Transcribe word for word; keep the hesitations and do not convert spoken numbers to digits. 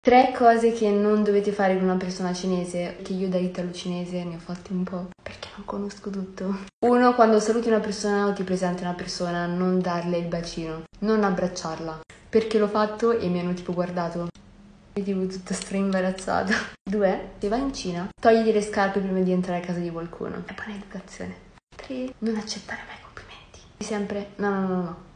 Tre cose che non dovete fare con una persona cinese, che io da italo-cinese ne ho fatti un po', perché non conosco tutto. Uno, quando saluti una persona o ti presenti una persona, non darle il bacino, non abbracciarla, perché l'ho fatto e mi hanno tipo guardato e tipo tutta stra-imbarazzata. Due, se vai in Cina, togliti le scarpe prima di entrare a casa di qualcuno, è buona educazione. Tre, non accettare mai complimenti. Sempre, no no no no.